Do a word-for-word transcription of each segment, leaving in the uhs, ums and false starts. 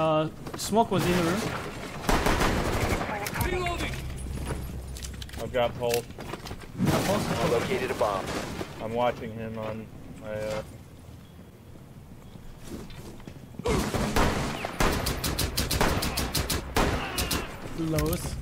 Uh, smoke was in the room. Reloading. I've got pulse. Got pulse? I located a bomb. I'm watching him on my. Uh... Lows.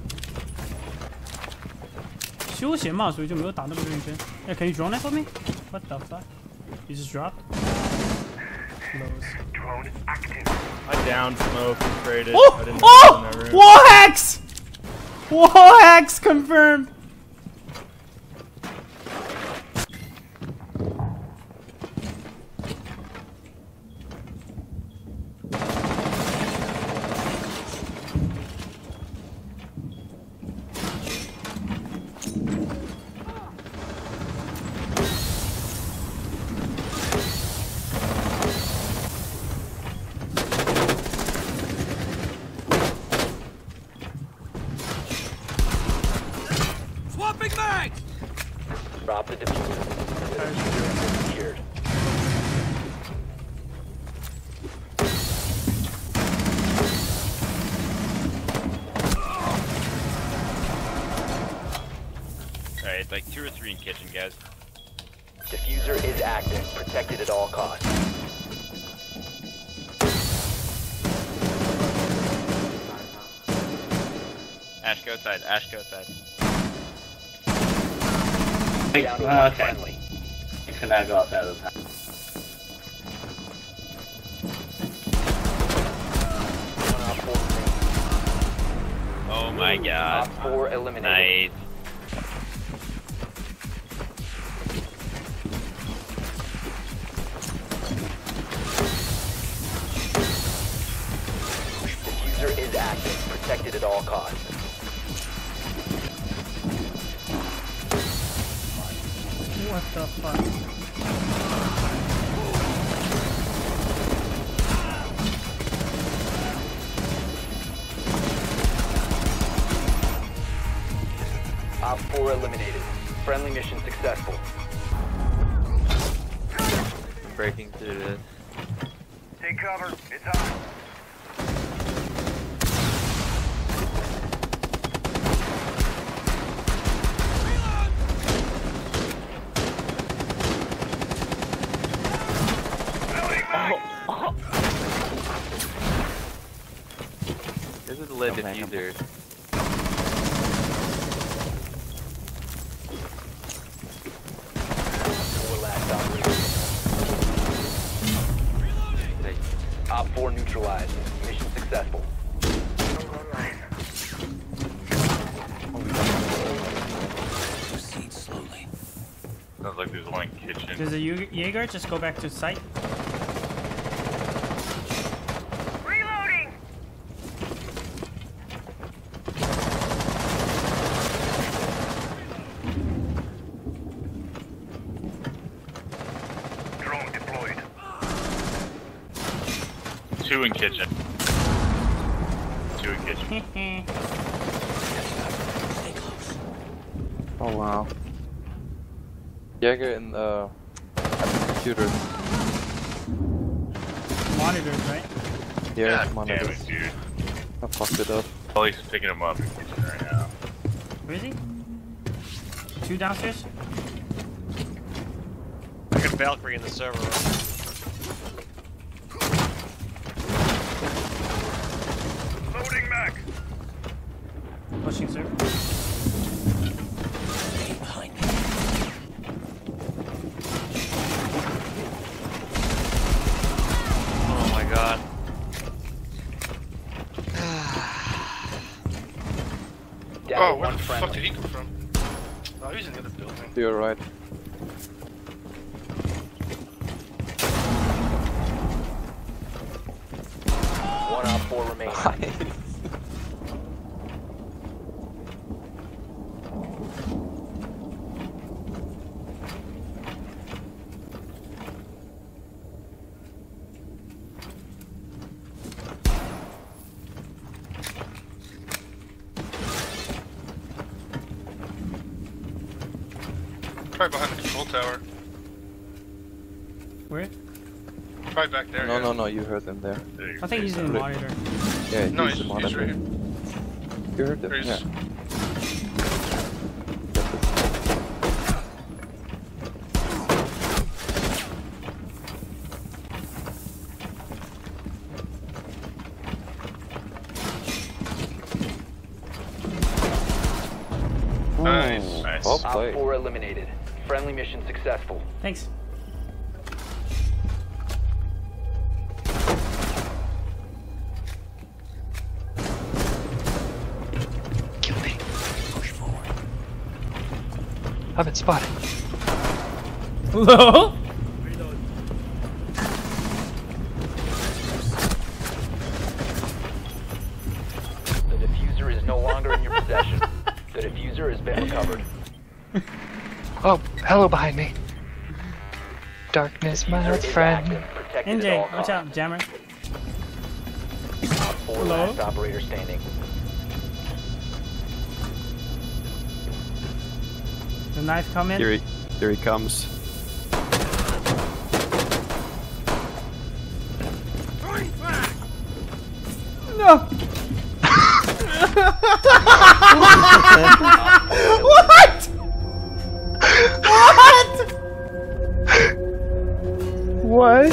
休闲嘛，所以就没有打那么认真。Hey, can you drone that for me? What the fuck? You just dropped? Lows. Drone active. I downed smoke and traded. Oh! I didn't Oh! in that room. Wall hacks! Wall hacks confirmed! Swapping mags. Drop the diffuser. The diffuser is secured. Alright, like two or three in kitchen, guys. Diffuser is active. Protected at all costs. Ash, go outside. Ash, go outside. Down to uh, one okay. friendly. You cannot go outside of the house. One op four Oh my god. Op four eliminated. Nice. Diffuser is active. Protected at all costs. What the fuck? Op four eliminated. Friendly mission successful. Breaking through this. Take cover. It's hot. This is a lit diffuser. Four last operator. Op four neutralized. Mission successful. Proceed slowly. Sounds like there's one in kitchen. Does the Jaeger Jaeger just go back to site? Reloading. Drone deployed. Two in kitchen. Two in kitchen. Stay close. Oh wow. Jäger in the computer. Monitors, right? Yeah, God damn monitors. it, dude. I fucked it up. Ollie's picking him up in kitchen right now. Where is he? Two downstairs? Like a Valkyrie in the server room. Loading mag. Pushing, sir. Stay behind me. Oh my god. Down Oh, to where one the fuck friendly. did he come from? Oh, he's in the other building. To your right. One op four remaining. Probably behind the control tower. Where? Probably back there. No, yeah. no, no, you heard him there. There you I think he's in the monitor. Yeah, No, he's he's, the he's monitor. right here. You heard him? He's- Yeah. Nice. Nice. Well Op played. four eliminated. Friendly mission successful. Thanks. Kill me. Push forward. I've been spotted. Hello? The diffuser is no longer in your possession. The diffuser has been recovered. Oh, hello behind me. Darkness, my Diffuser is friend. active. Protected N at J, all watch costs. out, jammer. Op four Hello? last operator standing. The knife come in. Here he, here he comes. No! What? What? What?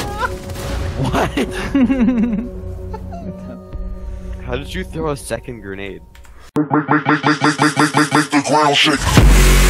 How did you throw a second grenade? Make, make, make, make, make, make, make, make, make the ground shake.